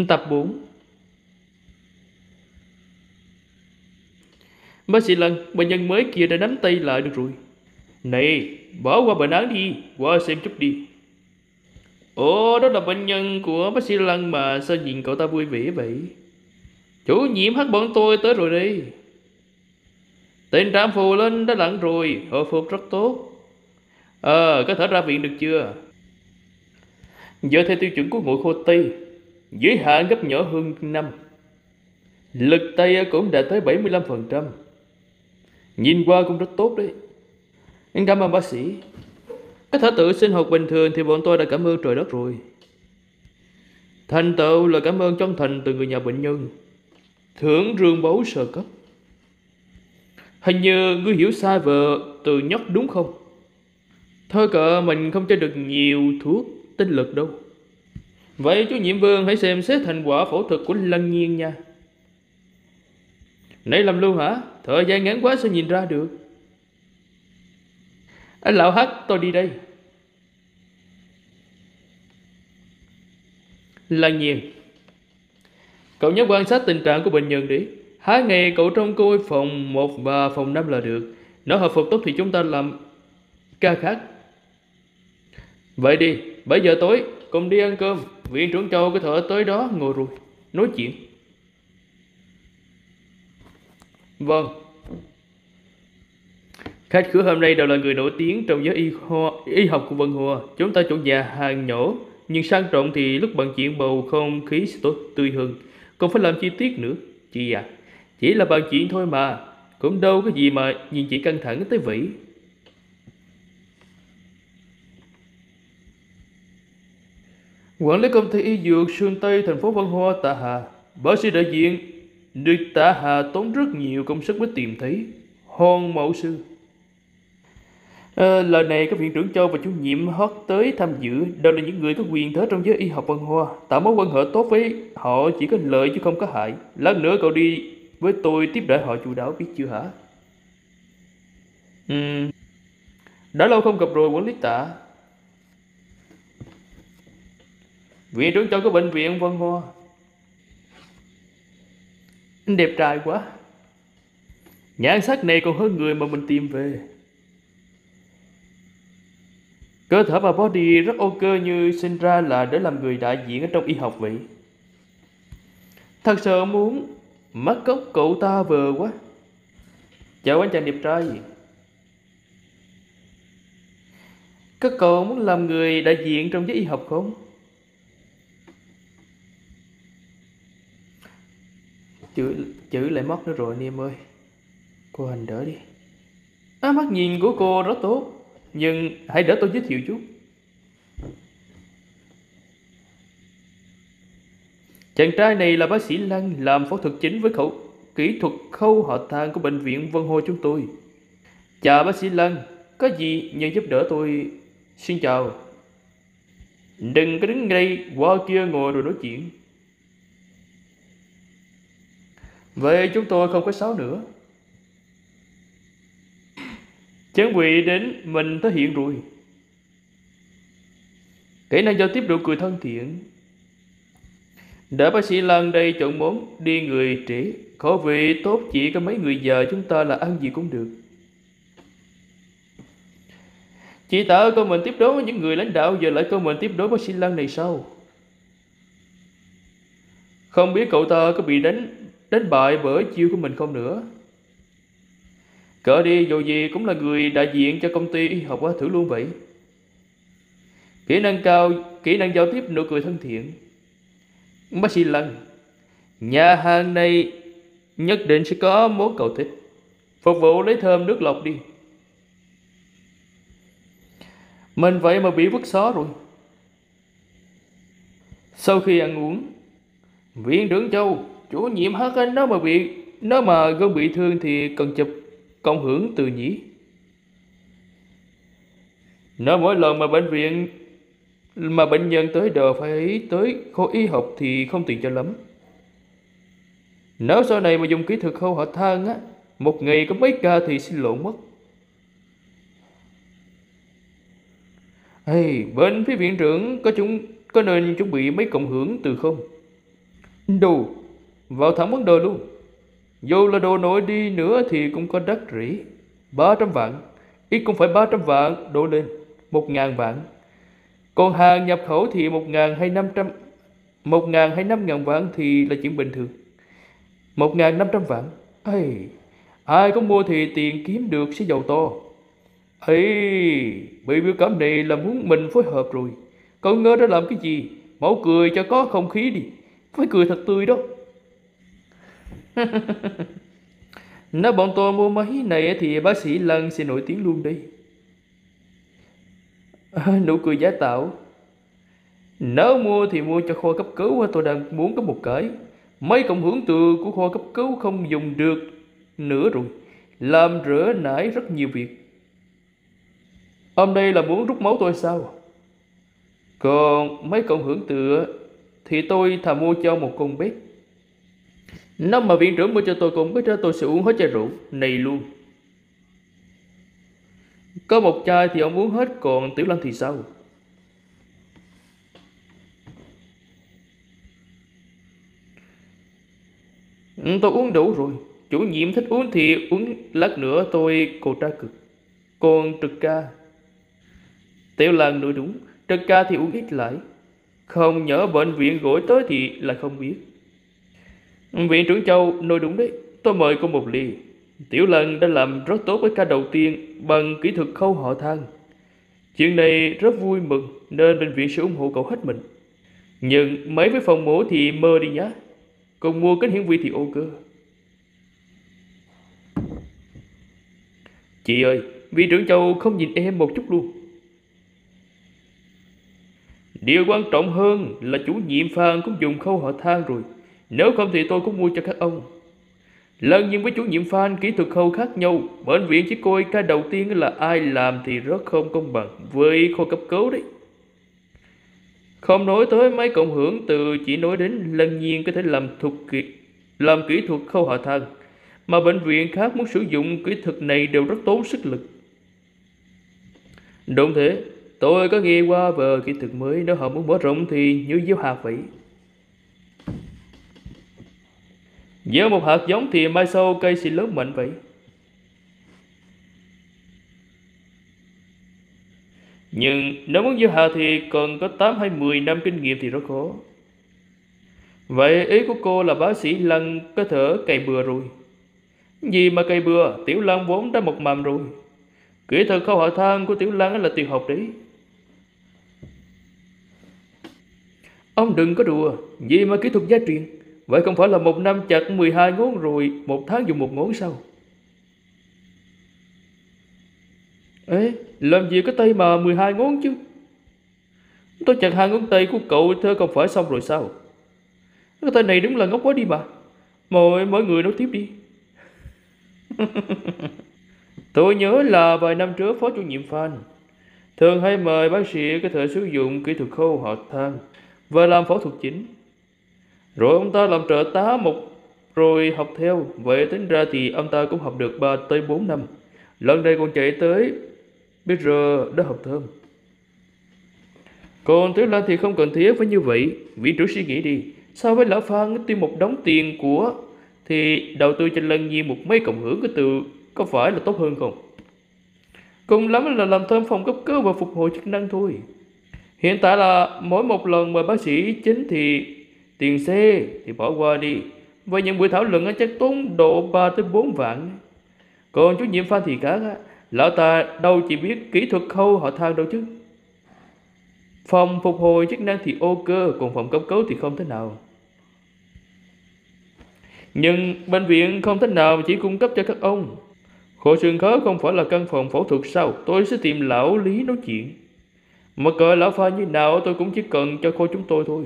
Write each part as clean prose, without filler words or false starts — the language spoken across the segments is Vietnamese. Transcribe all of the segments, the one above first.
Tập 4. Bác sĩ Lân, bệnh nhân mới kia đã nắm tay lại được rồi. Này, bỏ qua bệnh án đi, qua xem chút đi. Ồ, đó là bệnh nhân của bác sĩ Lân mà, sao nhìn cậu ta vui vẻ vậy? Chủ nhiệm hát bọn tôi tới rồi đây. Tên trạm phù lên đã lặn rồi, hồi phục rất tốt. Có thể ra viện được chưa? Giờ theo tiêu chuẩn của ngồi khô Tây, giới hạn gấp nhỏ hơn 5. Lực tay cũng đã tới 75%. Nhìn qua cũng rất tốt đấy. Cảm ơn bác sĩ. Có thể tự sinh hoạt bình thường thì bọn tôi đã cảm ơn trời đất rồi. Thành tựu là cảm ơn chân thành từ người nhà bệnh nhân. Thưởng rương báu sơ cấp. Hình như ngươi hiểu sai vợ từ nhóc đúng không? Thôi cỡ mình không cho được nhiều thuốc tinh lực đâu. Vậy chú nhiệm Vương hãy xem xét thành quả phẫu thuật của Lân Nhiên nha. Nãy làm luôn hả? Thời gian ngắn quá sao nhìn ra được. Anh lão Hắc, tôi đi đây. Lân Nhiên, cậu nhớ quan sát tình trạng của bệnh nhân đi. 2 ngày cậu trông coi phòng 1 và phòng 5 là được. Nếu hồi phục tốt thì chúng ta làm ca khác. Vậy đi, 7 giờ tối cùng đi ăn cơm. Viện trưởng Châu có thể tới đó ngồi rồi nói chuyện. Vâng. Khách khứa hôm nay đều là người nổi tiếng trong giới y học của Vân Hoa. Chúng ta chọn nhà hàng nhỏ nhưng sang trọng thì lúc bàn chuyện bầu không khí sẽ tốt tươi hơn. Còn phải làm chi tiết nữa. Chị à, chỉ là bàn chuyện thôi mà, cũng đâu có gì mà nhìn chị căng thẳng tới vậy. Quản lý công ty y dược Sơn Tây thành phố Vân Hoa Tạ Hà, bác sĩ đại diện được Tạ Hà tốn rất nhiều công sức mới tìm thấy Hòn Mậu Sư. Lần này các viện trưởng Châu và chủ nhiệm Hót tới tham dự, đều là những người có quyền thế trong giới y học Vân Hoa. Tạo mối quan hệ tốt với họ chỉ có lợi chứ không có hại. Lát nữa cậu đi với tôi tiếp đãi họ chu đáo, biết chưa hả? Đã lâu không gặp rồi quản lý Tạ. Viện trưởng Châu của bệnh viện Vân Hoa. Đẹp trai quá. Nhan sắc này còn hơn người mà mình tìm về. Cơ thể và body rất ok, như sinh ra là để làm người đại diện ở trong y học vậy. Thật sự muốn mất cốc cậu ta vừa quá. Chào anh chàng đẹp trai. Các cậu muốn làm người đại diện trong giới y học không? Chữ lại mất nữa rồi anh em ơi. Cô Hành đỡ đi. Mắt nhìn của cô rất tốt, nhưng hãy để tôi giới thiệu chút. Chàng trai này là bác sĩ Lăng, làm phẫu thuật chính với kỹ thuật khâu họ thang của bệnh viện Vân Hồ chúng tôi. Chào bác sĩ Lăng, có gì nhờ giúp đỡ tôi? Xin chào. Đừng có đứng đây, qua kia ngồi rồi nói chuyện. Vậy chúng tôi không có sáo nữa. Chuẩn bị đến mình thể hiện rồi. Kỹ năng giao tiếp, nụ cười thân thiện. Để bác sĩ Lan đây chọn món đi người trẻ, khẩu vị tốt, chỉ có mấy người già chúng ta là ăn gì cũng được. Chị Tạ câu mình tiếp đối với những người lãnh đạo, giờ lại câu mình tiếp đối với bác sĩ Lan này sao? Không biết cậu ta có bị đánh bại bởi chiêu của mình không nữa. Cỡ đi, dù gì cũng là người đại diện cho công ty y học, thử luôn vậy. Kỹ năng cao, kỹ năng giao tiếp, nụ cười thân thiện. Bác sĩ Lăng, nhà hàng này nhất định sẽ có món cậu thích. Phục vụ lấy thơm nước lọc đi. Mình vậy mà bị vứt xó rồi. Sau khi ăn uống, viện trưởng Châu, chủ nhiệm Hát Anh nó mà gân bị thương thì cần chụp cộng hưởng từ nhỉ. Nếu mỗi lần mà bệnh nhân tới đều phải tới khối y học thì không tiện cho lắm. Nếu sau này mà dùng kỹ thuật khâu họ thang một ngày có mấy ca thì xin lộn mất. Bên phía viện trưởng có nên chuẩn bị mấy cộng hưởng từ không? Đồ, vào thẳng vấn đề luôn. Dù là đồ nội đi nữa thì cũng có đất rỉ. 300 vạn, ít cũng phải 300 vạn đổ lên. 1.000 vạn. Còn hàng nhập khẩu thì 1.000 hay 500, 1.000 hay 5.000 vạn thì là chuyện bình thường. 1.500 vạn. Ây, ai có mua thì tiền kiếm được sẽ giàu to. Ây, bị biểu cảm này là muốn mình phối hợp rồi. Cậu ngơ đã làm cái gì? Máu cười cho có không khí đi. Phải cười thật tươi đó. Nếu bọn tôi mua máy này thì bác sĩ Lân sẽ nổi tiếng luôn đây. Nụ cười giả tạo. Nếu mua thì mua cho kho cấp cứu. Tôi đang muốn có một cái. Mấy cộng hưởng từ của kho cấp cứu không dùng được nữa rồi. Làm rỡ nải rất nhiều việc. Hôm nay là muốn rút máu tôi sao? Còn mấy cộng hưởng từ thì tôi thà mua cho một con bét. Nếu mà viện trưởng mua cho tôi con bét đó, tôi sẽ uống hết chai rượu này luôn. Có một chai thì ông uống hết, còn Tiểu Lăng thì sao? Tôi uống đủ rồi. Chủ nhiệm thích uống thì uống, lát nữa tôi còn tra cực. Còn trực ca, Tiểu Lăng nói đúng. Trực ca thì uống ít lại. Không nhỡ bệnh viện gọi tới thì lại không biết. Viện trưởng Châu nói đúng đấy. Tôi mời cô một ly. Tiểu Lăng đã làm rất tốt với ca đầu tiên bằng kỹ thuật khâu họ thang. Chuyện này rất vui mừng nên bệnh viện sẽ ủng hộ cậu hết mình. Nhưng mấy với phòng mổ thì mơ đi nhá. Còn mua kính hiển vi thì ok. Chị ơi, viện trưởng Châu không nhìn em một chút luôn. Điều quan trọng hơn là chủ nhiệm Phan cũng dùng khâu họ thang rồi. Nếu không thì tôi cũng mua cho các ông. Lần nhưng với chủ nhiệm Phan kỹ thuật khâu khác nhau. Bệnh viện chỉ coi ca đầu tiên là ai làm thì rất không công bằng với kho cấp cứu đấy. Không nói tới mấy cộng hưởng từ, chỉ nói đến Lân Nhiên có thể làm kỹ thuật khâu hạ thang, mà bệnh viện khác muốn sử dụng kỹ thuật này đều rất tốn sức lực. Đúng thế, tôi có nghe qua về kỹ thuật mới, nếu họ muốn mở rộng thì như gieo hạt vậy. Gieo một hạt giống thì mai sau cây sẽ lớn mạnh vậy. Nhưng nếu muốn gieo hạt thì cần có 8 hay 10 năm kinh nghiệm thì rất khó. Vậy ý của cô là bác sĩ Lân có thể cày bừa rồi. Gì mà cày bừa, Tiểu Lân vốn đã mọc mầm rồi. Kỹ thuật khâu hạ thang của Tiểu Lân là tuyệt học đấy. Ông đừng có đùa, gì mà kỹ thuật gia truyền. Vậy không phải là một năm chặt 12 ngón rồi một tháng dùng một ngón sao? Ê, làm gì có tay mà 12 ngón chứ? Tôi chặt 2 ngón tay của cậu thế không phải xong rồi sao? Cái tay này đúng là ngốc quá đi mà. Mọi người nói tiếp đi. Tôi nhớ là vài năm trước phó chủ nhiệm Phan thường hay mời bác sĩ có thể sử dụng kỹ thuật khâu họ thang và làm phẫu thuật chính. Rồi ông ta làm trợ tá rồi học theo. Vậy tính ra thì ông ta cũng học được 3 tới 4 năm. Lần này còn chạy tới bây giờ đã học thêm. Còn Tiểu Lan thì không cần thiết phải như vậy. Viện trưởng suy nghĩ đi. So với lão Phan tiêu một đống tiền của thì đầu tư cho Lân Nhiên một mấy cộng hưởng cái từ có phải là tốt hơn không? Cùng lắm là làm thêm phòng cấp cứu và phục hồi chức năng thôi. Hiện tại là mỗi một lần mời bác sĩ chính thì tiền xe thì bỏ qua đi. Và những buổi thảo luận chắc tốn độ 3 tới 4 vạn. Còn chủ nhiệm Phan thì khác á, lão ta đâu chỉ biết kỹ thuật khâu họ thang đâu chứ. Phòng phục hồi chức năng thì ok, còn phòng cấp cứu thì không thế nào. Nhưng bệnh viện không thể nào chỉ cung cấp cho các ông. Khổ xương khớp không phải là căn phòng phẫu thuật sao? Tôi sẽ tìm lão Lý nói chuyện. Mà cỡ lão Phan như nào tôi cũng chỉ cần cho khối chúng tôi thôi.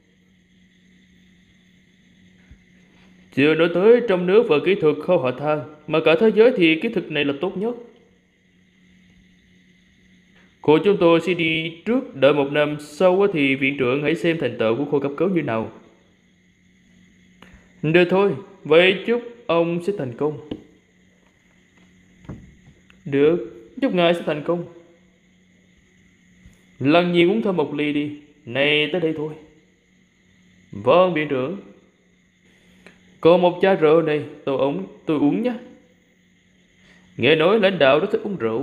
Chưa nói tới trong nước và kỹ thuật khâu họ thang, mà cả thế giới thì kỹ thuật này là tốt nhất. Cô chúng tôi sẽ đi trước, đợi 1 năm sau thì viện trưởng hãy xem thành tựu của khối cấp cứu như nào. Được thôi, vậy chúc ông sẽ thành công. Được, chúc ngài sẽ thành công. Lần Nhiên uống thêm một ly đi. Này tới đây thôi. Vâng viện trưởng. Còn một chai rượu này, tôi uống nhé. Nghe nói lãnh đạo rất thích uống rượu.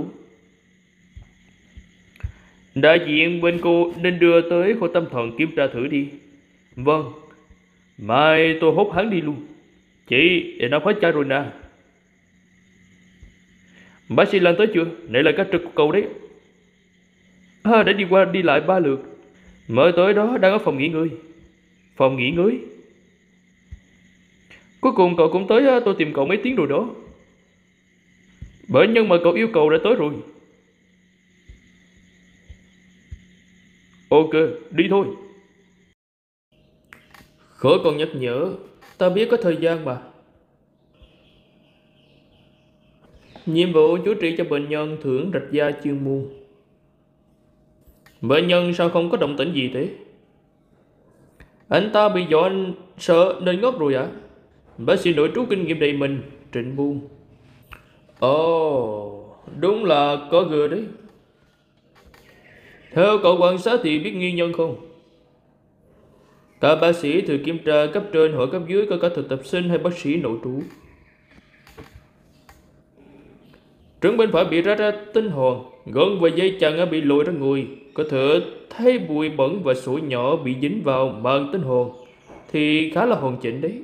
Đại diện bên cô nên đưa tới khoa tâm thần kiểm tra thử đi. Vâng, mai tôi hốt hắn đi luôn. Chị, để nó hết chai rồi nè. Bác sĩ Lan tới chưa? Này là cách trực của cậu đấy. Đã đi qua đi lại 3 lượt. Mới tới đó đang ở phòng nghỉ ngơi. Phòng nghỉ ngơi? Cuối cùng cậu cũng tới, tôi tìm cậu mấy tiếng rồi đó. Bệnh nhân mà cậu yêu cầu đã tới rồi. Ok, đi thôi. Khỏi còn nhắc nhở, ta biết có thời gian mà. Nhiệm vụ chữa trị cho bệnh nhân thưởng rạch da chuyên môn. Bệnh nhân sao không có động tĩnh gì thế? Anh ta bị dọa sợ nên ngất rồi à? Bác sĩ nội trú kinh nghiệm đầy mình, Trịnh Buôn. Ồ, đúng là có gừa đấy. Theo cậu quan sát thì biết nguyên nhân không? Cả bác sĩ thường kiểm tra cấp trên hỏi cấp dưới có cả thực tập sinh hay bác sĩ nội trú. Trứng bên phải bị rách ra tinh hồn, gân và dây chằng bị lồi ra người, có thể thấy bụi bẩn và sủi nhỏ bị dính vào màng tinh hồn, thì khá là hoàn chỉnh đấy.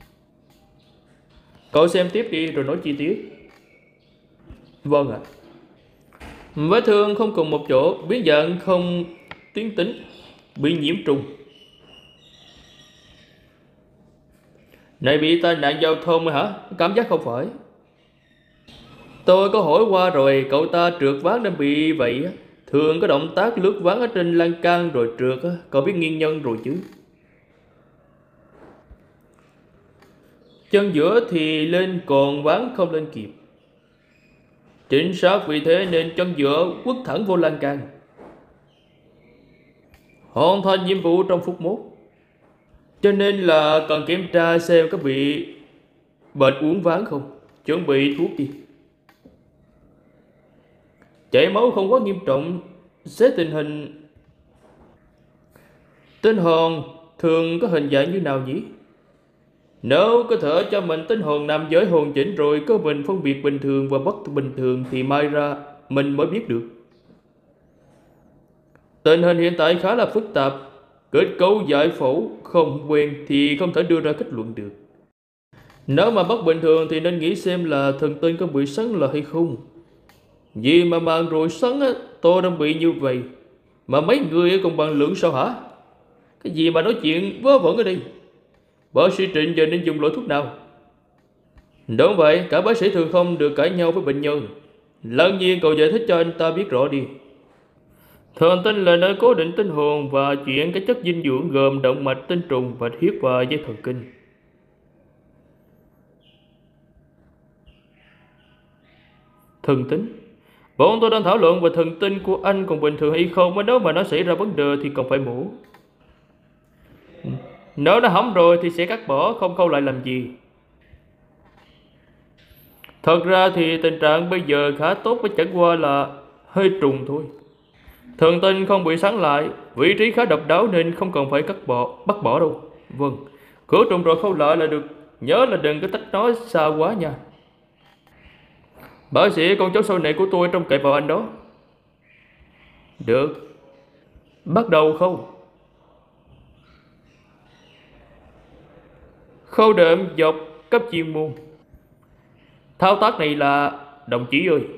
Cậu xem tiếp đi rồi nói chi tiết. Vâng ạ. Vết thương không cùng một chỗ, biến dạng không tuyến tính, bị nhiễm trùng. Này bị tai nạn giao thông hả? Cảm giác không phải. Tôi có hỏi qua rồi, cậu ta trượt ván nên bị vậy á. Thường có động tác lướt ván ở trên lan can rồi trượt á, cậu biết nguyên nhân rồi chứ. Chân giữa thì lên còn ván không lên kịp. Chính xác, vì thế nên chân giữa quất thẳng vô lan can. Hoàn thành nhiệm vụ trong phút mốt. Cho nên là cần kiểm tra xem có bị bệnh uống ván không. Chuẩn bị thuốc đi. Chảy máu không quá nghiêm trọng. Xét tình hình tinh hồn thường có hình dạng như nào nhỉ? Nếu có thể cho mình tinh hồn nam giới hoàn chỉnh rồi có mình phân biệt bình thường và bất bình thường thì mai ra mình mới biết được. Tình hình hiện tại khá là phức tạp. Kết cấu giải phẫu không quen thì không thể đưa ra kết luận được. Nếu mà bất bình thường thì nên nghĩ xem là thần tinh có bị sắn là hay không. Vì mà màn rồi sắn á, tôi đang bị như vậy. Mà mấy người còn bằng lượng sao hả? Cái gì mà nói chuyện vớ vẩn ở đây? Bác sĩ Trịnh giờ nên dùng loại thuốc nào? Đúng vậy, cả bác sĩ thường không được cãi nhau với bệnh nhân. Lăng nhiên cậu giải thích cho anh ta biết rõ đi. Thần tinh là nơi cố định tinh hồn và chuyển các chất dinh dưỡng gồm động mạch, tinh trùng, bạch huyết và dây thần kinh. Thần tính. Bọn tôi đang thảo luận về thần tinh của anh còn bình thường hay không, mà nếu mà nó xảy ra vấn đề thì còn phải mổ. Nếu nó hỏng rồi thì sẽ cắt bỏ, không khâu lại làm gì. Thật ra thì tình trạng bây giờ khá tốt, mới chẳng qua là hơi trùng thôi. Thần tinh không bị sáng lại, vị trí khá độc đáo nên không cần phải bắt bỏ đâu. Vâng, khử trùng rồi khâu lại là được. Nhớ là đừng có tách nói xa quá nha. Bác sĩ, con cháu sau này của tôi trông cậy vào anh đó. Được. Bắt đầu khâu. Khâu đệm dọc cấp chuyên môn. Thao tác này là đồng chí ơi.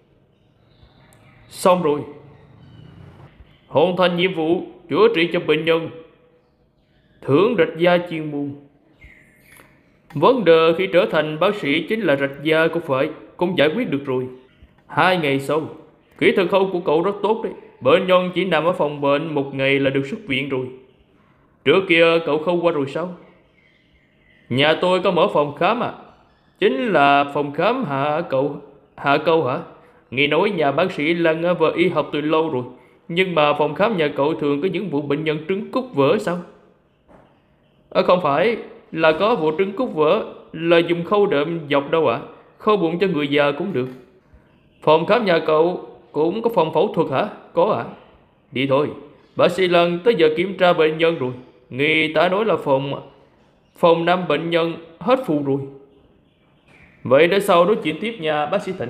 Xong rồi. Hoàn thành nhiệm vụ chữa trị cho bệnh nhân. Thưởng rạch da chuyên môn. Vấn đề khi trở thành bác sĩ chính là rạch da cũng giải quyết được rồi. 2 ngày sau, kỹ thuật khâu của cậu rất tốt đấy. Bệnh nhân chỉ nằm ở phòng bệnh 1 ngày là được xuất viện rồi. Trước kia cậu khâu qua rồi sao? Nhà tôi có mở phòng khám à? Chính là phòng khám Hạ Câu hả? Nghe nói nhà bác sĩ Lăng vợ y học từ lâu rồi. Nhưng mà phòng khám nhà cậu thường có những vụ bệnh nhân trứng cút vỡ sao? Không phải là có vụ trứng cút vỡ là dùng khâu đệm dọc đâu ạ? Khâu bụng cho người già cũng được. Phòng khám nhà cậu cũng có phòng phẫu thuật hả? Có ạ. Đi thôi, bác sĩ Lăng tới giờ kiểm tra bệnh nhân rồi. Người ta nói là phòng 5 bệnh nhân hết phù rồi. Vậy để sau nói chuyện tiếp nha bác sĩ Thịnh.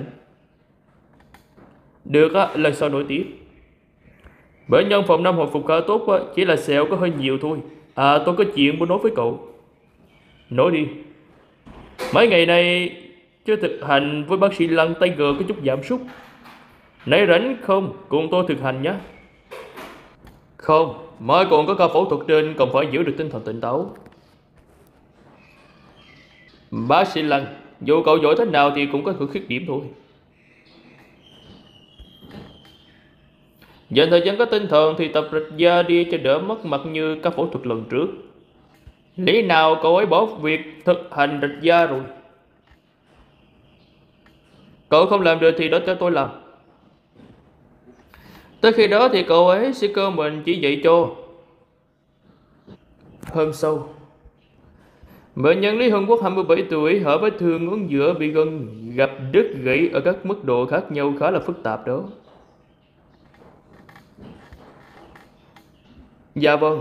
Được á, lần sau nói tiếp. Bệnh nhân phòng 5 hồi phục khá tốt á, chỉ là sẹo có hơi nhiều thôi. À, tôi có chuyện muốn nói với cậu. Nói đi. Mấy ngày này chưa thực hành với bác sĩ Lăng, tay gờ có chút giảm sút. Nãy rảnh không? Cùng tôi thực hành nhé. Không, mới còn có ca phẫu thuật trên, còn phải giữ được tinh thần tỉnh táo. Bác sĩ Lăng, dù cậu giỏi thế nào thì cũng có khuyết điểm thôi. Dành thời gian có tinh thần thì tập rạch da đi cho đỡ mất mặt như các phẫu thuật lần trước. Lý nào cậu ấy bỏ việc thực hành rạch da rồi? Cậu không làm được thì đó cho tôi làm. Tới khi đó thì cậu ấy sẽ cơ mình chỉ dạy cho. Hôm sau, bệnh nhân Lý Hưng Quốc 27 tuổi hở vết thương ngón giữa bị gân gặp đứt gãy ở các mức độ khác nhau khá là phức tạp đó. Dạ vâng.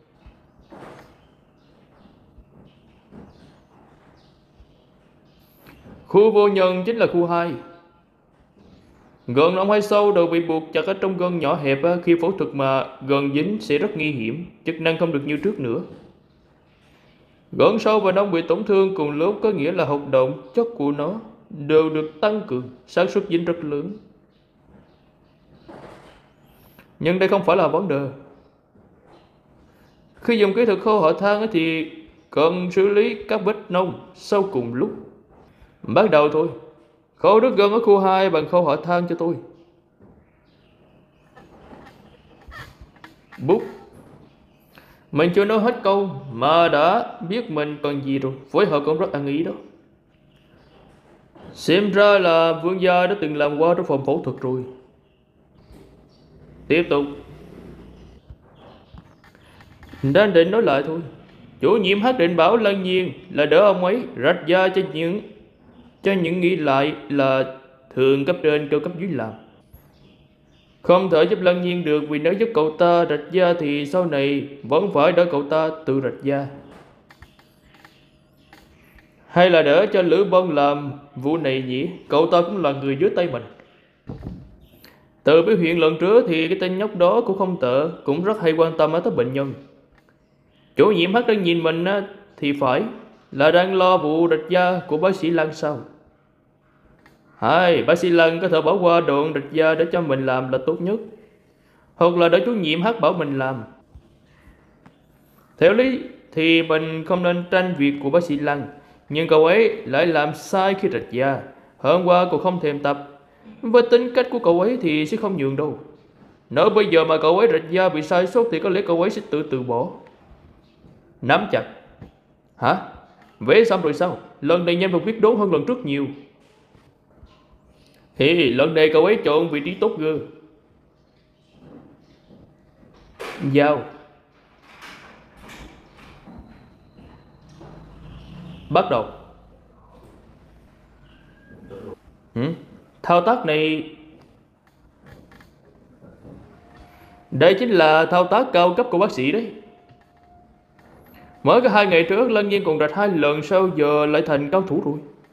Khu vô nhân chính là khu 2. Gân nóng hay sâu đều bị buộc chặt ở trong gân nhỏ hẹp. Khi phẫu thuật mà gân dính sẽ rất nguy hiểm, chức năng không được như trước nữa. Gân sâu và nông bị tổn thương cùng lúc có nghĩa là hoạt động chất của nó đều được tăng cường, xác suất dính rất lớn. Nhưng đây không phải là vấn đề. Khi dùng kỹ thuật khâu họ than thì cần xử lý các vết nông sâu cùng lúc. Bắt đầu thôi. Khâu đứt gân ở khu 2 bằng khâu họ than cho tôi. Bút. Mình chưa nói hết câu mà đã biết mình cần gì rồi. Phối hợp cũng rất ăn ý đó. Xem ra là Vương gia đã từng làm qua trong phòng phẫu thuật rồi. Tiếp tục. Đang định nói lại thôi. Chủ nhiệm H định bảo Lân Nhiên là đỡ ông ấy rạch da cho những nghĩ lại là thường cấp trên kêu cấp dưới làm. Không thể giúp Lân Nhiên được, vì nếu giúp cậu ta rạch da thì sau này vẫn phải đỡ cậu ta tự rạch da. Hay là đỡ cho Lữ Bân làm vụ này nhỉ? Cậu ta cũng là người dưới tay mình. Từ biểu hiện lần trước thì cái tên nhóc đó cũng không tệ, cũng rất hay quan tâm tới bệnh nhân. Chủ nhiệm H đang nhìn mình thì phải là đang lo vụ rạch da của bác sĩ Lăng sao? Hay bác sĩ Lăng có thể bỏ qua đoạn rạch da để cho mình làm là tốt nhất, hoặc là để chủ nhiệm H bảo mình làm. Theo lý thì mình không nên tranh việc của bác sĩ Lăng, nhưng cậu ấy lại làm sai khi rạch da. Hôm qua cậu không thèm tập. Với tính cách của cậu ấy thì sẽ không nhường đâu. Nếu bây giờ mà cậu ấy rạch da bị sai sót thì có lẽ cậu ấy sẽ từ bỏ. Nắm chặt. Hả? Vẽ xong rồi sao? Lần này nhanh và quyết đoán hơn lần trước nhiều. Thì lần này cậu ấy chọn vị trí tốt gơ. Giao. Bắt đầu. Thao tác này, đây chính là thao tác cao cấp của bác sĩ đấy. Mới có 2 ngày trước Lân Nhiên còn rạch 2 lần, sau giờ lại thành cao thủ rồi.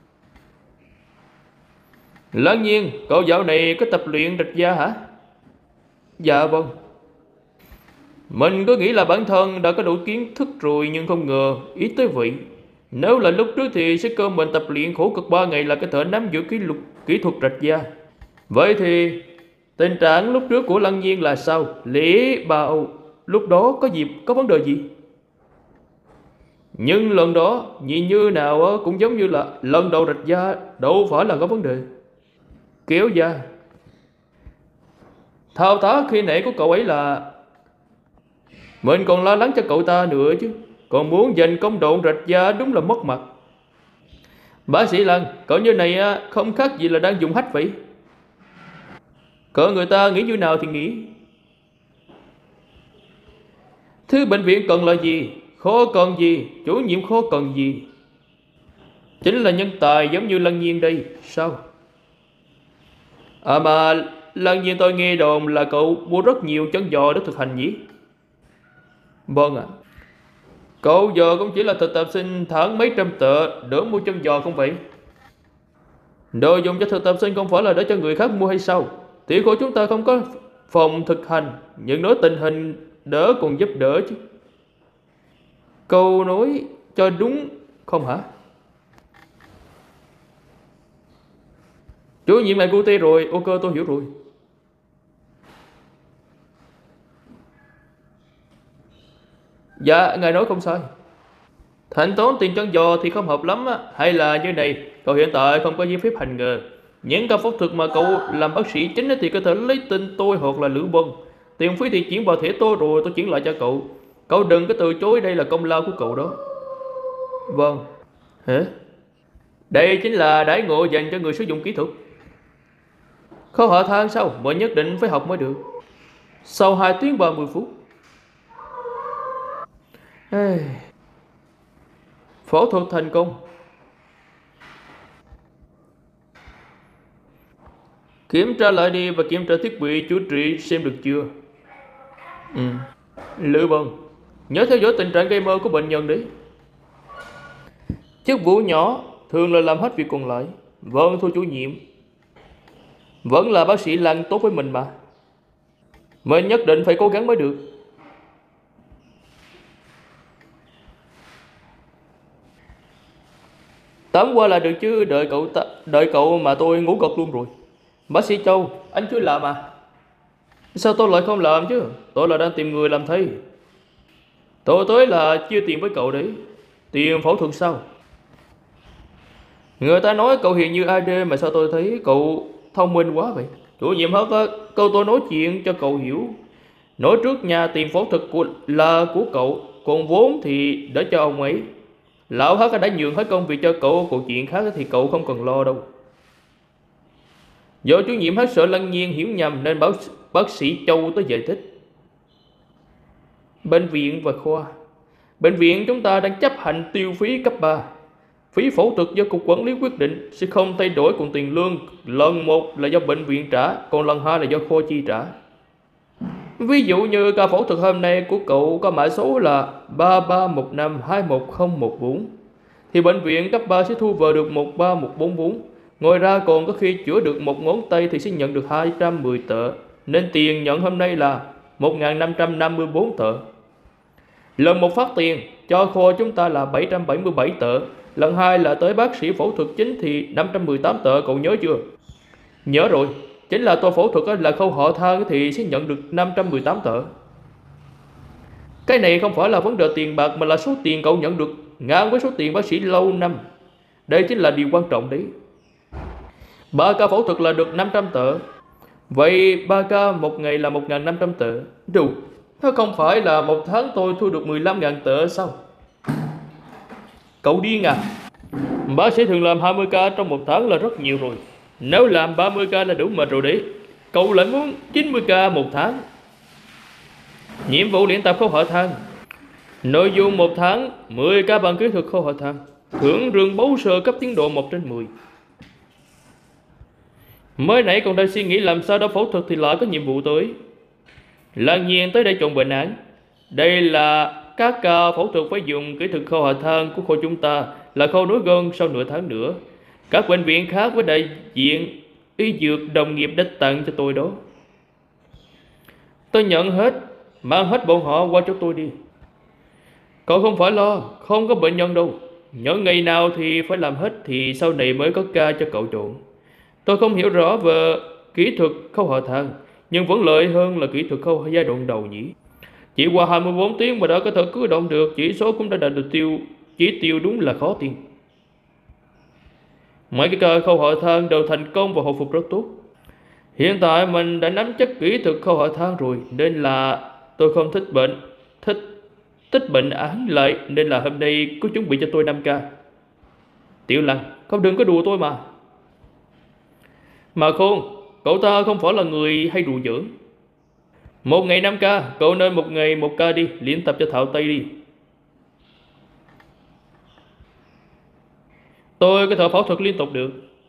Lân Nhiên, cậu dạo này có tập luyện rạch da hả? Dạ vâng. Mình có nghĩ là bản thân đã có đủ kiến thức rồi, nhưng không ngờ ý tới vậy. Nếu là lúc trước thì sẽ cơ mình tập luyện khổ cực 3 ngày là có thể nắm giữ kỹ thuật rạch da. Vậy thì tình trạng lúc trước của Lân Nhiên là sao? Lý Bảo lúc đó có vấn đề gì? Nhưng lần đó nhìn như nào cũng giống như là lần đầu rạch da, đâu phải là có vấn đề. Kéo da. Thao tác khi nãy của cậu ấy là mình còn lo lắng cho cậu ta nữa chứ, còn muốn giành công độ rạch da đúng là mất mặt. Bác sĩ Lân, cậu như này không khác gì là đang dùng hách vậy. Cỡ người ta nghĩ như nào thì nghĩ. Thứ bệnh viện cần là gì? Khó cần gì? Chủ nhiệm khó cần gì? Chính là nhân tài giống như Lân Nhiên đây. Sao? À mà Lân Nhiên, tôi nghe đồn là cậu mua rất nhiều chân giò để thực hành nhỉ? Vâng ạ. Cậu giờ cũng chỉ là thực tập sinh tháng mấy trăm tệ, đỡ mua chân giò không vậy? Đồ dùng cho thực tập sinh không phải là để cho người khác mua hay sao? Tiểu của chúng ta không có phòng thực hành, những nói tình hình đỡ còn giúp đỡ chứ. Câu nói cho đúng không hả? Chủ nhiệm lại QT rồi, ok tôi hiểu rồi. Dạ, ngài nói không sai. Thanh toán tiền chân giò thì không hợp lắm á. Hay là như này, cậu hiện tại không có giấy phép hành nghề. Những ca phẫu thuật mà cậu làm bác sĩ chính thì có thể lấy tên tôi hoặc là Lữ Bân. Tiền phí thì chuyển vào thẻ tôi rồi tôi chuyển lại cho cậu. Cậu đừng có từ chối, đây là công lao của cậu đó. Vâng. Hả? Đây chính là đãi ngộ dành cho người sử dụng kỹ thuật. Không họ than sao mà nhất định phải học mới được. Sau 2 tiếng 30 phút. Ê, phẫu thuật thành công. Kiểm tra lại đi và kiểm tra thiết bị chữa trị xem được chưa. Lữ Bân, nhớ theo dõi tình trạng gây mơ của bệnh nhân đấy. Chức vụ nhỏ thường là làm hết việc còn lại. Vâng thưa chủ nhiệm. Vẫn là bác sĩ Lan tốt với mình mà. Mình nhất định phải cố gắng mới được. Tóm qua là được chứ, đợi cậu mà tôi ngủ gật luôn rồi. Bác sĩ Châu, anh chưa làm à? Sao tôi lại không làm chứ? Tôi là đang tìm người làm thay. Tôi tới là chia tiền với cậu đấy. Tiền phẫu thuật sao? Người ta nói cậu hiện như AD mà sao tôi thấy cậu thông minh quá vậy? Chủ nhiệm hết á, câu tôi nói chuyện cho cậu hiểu. Nói trước nhà tiền phẫu thuật là của cậu, còn vốn thì để cho ông ấy. Lão Hắc đã nhường hết công việc cho cậu, còn chuyện khác thì cậu không cần lo đâu. Do chủ nhiệm hết sợ Lăng Nhiên hiểu nhầm nên bảo bác sĩ Châu tới giải thích. Bệnh viện và khoa. Bệnh viện chúng ta đang chấp hành tiêu phí cấp 3. Phí phẫu thuật do cục quản lý quyết định sẽ không thay đổi, còn tiền lương lần 1 là do bệnh viện trả, còn lần 2 là do khoa chi trả. Ví dụ như ca phẫu thuật hôm nay của cậu có mã số là 3315211014 thì bệnh viện cấp 3 sẽ thu về được 13144. Ngoài ra còn có khi chữa được một ngón tay thì sẽ nhận được 210 tệ, nên tiền nhận hôm nay là 1554 tệ. Lần một phát tiền cho kho chúng ta là 777 tệ, lần 2 là tới bác sĩ phẫu thuật chính thì 518 tệ, cậu nhớ chưa? Nhớ rồi, chính là tôi phẫu thuật là khâu họ thang thì sẽ nhận được 518 tệ. Cái này không phải là vấn đề tiền bạc mà là số tiền cậu nhận được ngang với số tiền bác sĩ lâu năm. Đây chính là điều quan trọng đấy. 3 ca phẫu thuật là được 500 tệ. Vậy 3 ca một ngày là 1.500 tệ. Đủ. Thế không phải là một tháng tôi thu được 15.000 tệ sao? Cậu điên à? Bác sĩ thường làm 20 ca trong một tháng là rất nhiều rồi. Nếu làm 30 ca là đủ mệt rồi đấy. Cậu lại muốn 90 ca một tháng. Nhiệm vụ luyện tập khâu họ thang. Nội dung một tháng 10 ca bằng kỹ thuật khâu họ thang. Thưởng rừng bấu sơ cấp tiến độ 1/10. Mới nãy còn đang suy nghĩ làm sao đó phẫu thuật thì lại có nhiệm vụ tới. Lăng Nhiên tới đây chọn bệnh án. Đây là các ca phẫu thuật phải dùng kỹ thuật khâu hạ thang của kho chúng ta là khâu nối gân sau nửa tháng nữa. Các bệnh viện khác với đại diện y dược đồng nghiệp đã tặng cho tôi đó. Tôi nhận hết, mang hết bọn họ qua cho tôi đi. Cậu không phải lo, không có bệnh nhân đâu. Những ngày nào thì phải làm hết thì sau này mới có ca cho cậu chọn. Tôi không hiểu rõ về kỹ thuật khâu hạ thang, nhưng vẫn lợi hơn là kỹ thuật khâu giai đoạn đầu nhỉ. Chỉ qua 24 tiếng mà đã có thể cử động được, chỉ số cũng đã đạt được chỉ tiêu đúng là khó tin. Mấy cái ca khâu hạ thang đều thành công và hồi phục rất tốt. Hiện tại mình đã nắm chắc kỹ thuật khâu hạ thang rồi, nên là tôi không thích bệnh án lại, nên là hôm nay có chuẩn bị cho tôi 5 ca. Tiểu Lăng, không đừng có đùa tôi mà. Mà khôn, cậu ta không phải là người hay đùa giỡn. Một ngày 5 ca, cậu nên một ngày 1 ca đi, luyện tập cho thạo tay đi. Tôi có thể phẫu thuật liên tục được.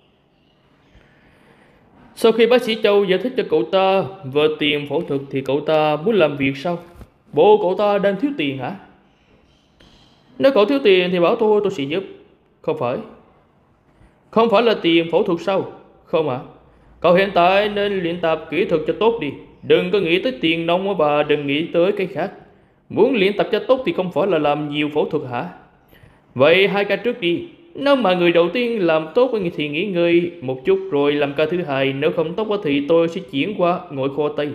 Sau khi bác sĩ Châu giải thích cho cậu ta về tiền phẫu thuật thì cậu ta muốn làm việc sao? Bộ cậu ta đang thiếu tiền hả? Nếu cậu thiếu tiền thì bảo tôi sẽ giúp. Không phải. Không phải là tiền phẫu thuật sao? Không ạ. Cậu hiện tại nên luyện tập kỹ thuật cho tốt đi. Đừng có nghĩ tới tiền nong và đừng nghĩ tới cái khác. Muốn luyện tập cho tốt thì không phải là làm nhiều phẫu thuật hả? Vậy 2 ca trước đi. Nếu mà người đầu tiên làm tốt thì nghỉ ngơi một chút rồi làm ca thứ hai. Nếu không tốt thì tôi sẽ chuyển qua ngồi kho tay.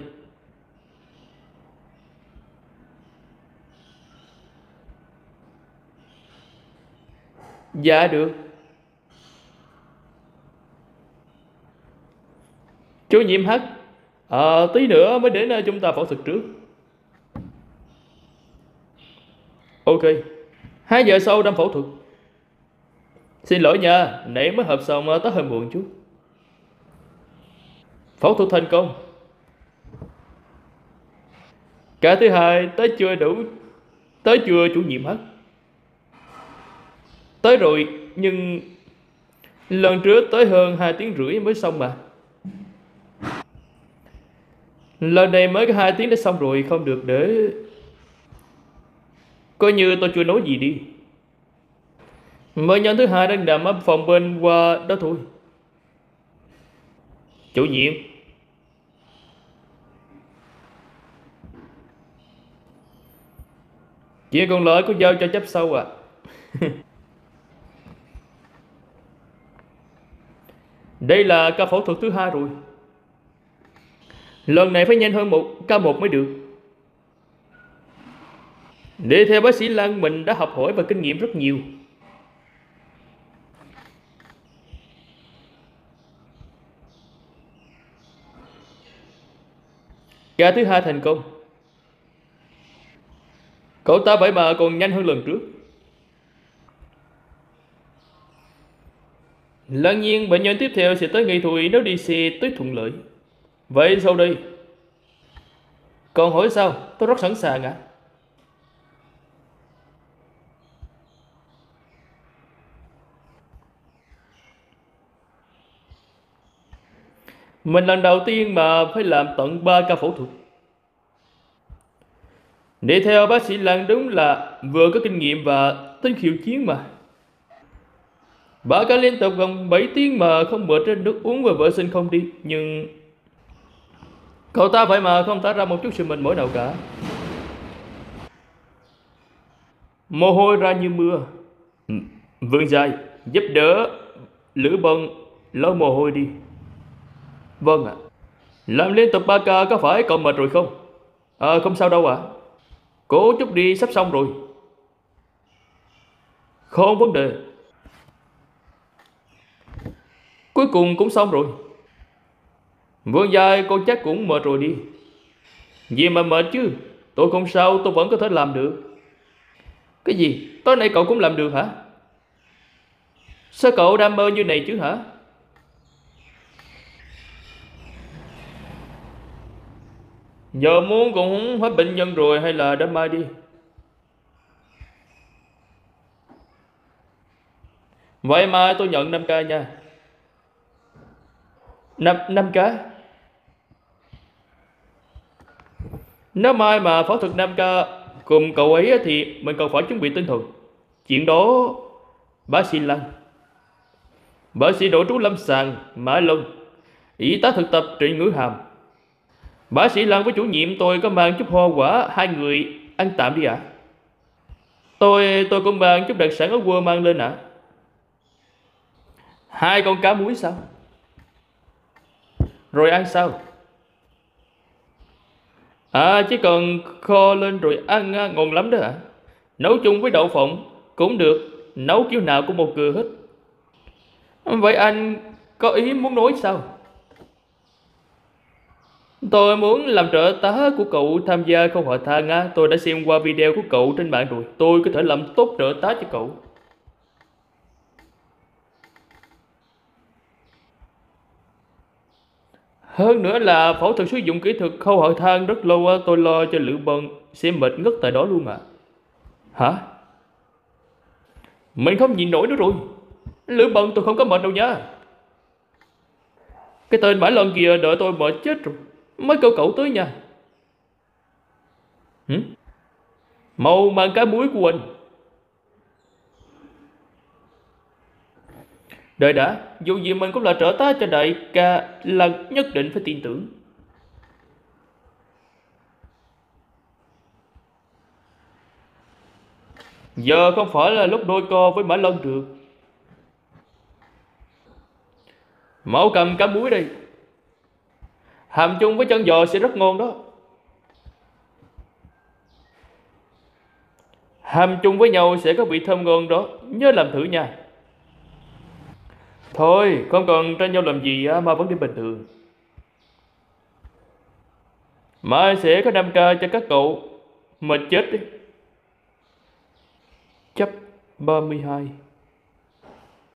Dạ được. Chủ nhiệm H, tí nữa mới đến chúng ta phẫu thuật trước. Ok. 2 giờ sau đâm phẫu thuật. Xin lỗi nha, nãy mới hợp xong tới hơi muộn chút. Phẫu thuật thành công. Ca thứ hai tới chưa đủ. Tới chưa chủ nhiệm H? Tới rồi, nhưng lần trước tới hơn 2 tiếng rưỡi mới xong mà. Lần này mới có 2 tiếng đã xong rồi, không được để... Coi như tôi chưa nói gì đi. Bệnh nhân thứ hai đang nằm ở phòng bên qua đó thôi. Chủ nhiệm. Chuyện còn lại có giao cho chấp sau à. Đây là ca phẫu thuật thứ hai rồi. Lần này phải nhanh hơn ca một mới được. Để theo bác sĩ Lan mình đã học hỏi và kinh nghiệm rất nhiều. Ca thứ hai thành công. Cậu ta vậy mà còn nhanh hơn lần trước. Lần nhiên bệnh nhân tiếp theo sẽ tới nghị thùy nếu đi xe tới thuận lợi. Vậy sau đây? Còn hỏi sao? Tôi rất sẵn sàng ạ. Mình lần đầu tiên mà phải làm tận 3 ca phẫu thuật. Để theo bác sĩ Lan đúng là vừa có kinh nghiệm và tính khiêu chiến mà. 3 ca liên tục gần 7 tiếng mà không mệt trên nước uống và vệ sinh không đi. Nhưng cậu ta phải mà không tỏ ra một chút sự mệt mỏi nào cả. Mồ hôi ra như mưa. Vương Giai, giúp đỡ Lữ Bân lau mồ hôi đi. Vâng ạ. Làm liên tục 3 ca có phải cậu mệt rồi không? Không sao đâu ạ. Cố chút đi, sắp xong rồi. Không vấn đề. Cuối cùng cũng xong rồi. Vương Giai, con chắc cũng mệt rồi đi. Gì mà mệt chứ? Tôi không sao, tôi vẫn có thể làm được. Cái gì? Tối nay cậu cũng làm được hả? Sao cậu đam mê như này chứ hả? Giờ muốn cũng hết bệnh nhân rồi hay là đám mai đi. Vậy mà tôi nhận 5 ca nha. 5 ca. Nếu mai mà phẫu thuật 5 ca cùng cậu ấy thì mình cần phải chuẩn bị tinh thần. Chuyện đó bác sĩ Lăng, bác sĩ nội trú lâm sàng Mã Lân, y tá thực tập Trịnh Ngữ Hàm, bác sĩ Lăng với chủ nhiệm tôi có mang chút hoa quả, 2 người ăn tạm đi ạ. Tôi cũng mang chút đặc sản ở quê mang lên ạ. 2 con cá muối sao? Rồi ăn sao? Chỉ cần kho lên rồi ăn ngon lắm đó ạ. Nấu chung với đậu phộng cũng được, nấu kiểu nào cũng một cửa hết. Vậy anh có ý muốn nói sao? Tôi muốn làm trợ tá của cậu tham gia không hội thang. Tôi đã xem qua video của cậu trên mạng rồi. Tôi có thể làm tốt trợ tá cho cậu. Hơn nữa là phẫu thuật sử dụng kỹ thuật khâu hội thang rất lâu. Tôi lo cho Lữ Bân sẽ mệt ngất tại đó luôn à. Hả? Mình không nhìn nổi nữa rồi. Lữ Bân tôi không có mệt đâu nha. Cái tên Mã Lân kia đợi tôi mệt chết rồi mới kêu cậu tới nha. Mau mang cá muối của anh. Đợi đã, dù gì mình cũng là trợ tá cho đại ca, là nhất định phải tin tưởng. Giờ không phải là lúc đôi co với Mã Lân được. Mau cầm cá muối đây. Hàm chung với chân giò sẽ rất ngon đó. Hàm chung với nhau sẽ có vị thơm ngon đó, nhớ làm thử nha. Thôi, không cần tranh nhau làm gì mà vẫn đi bình thường. Mai sẽ có 5k cho các cậu. Mà chết đi. Chấp 32.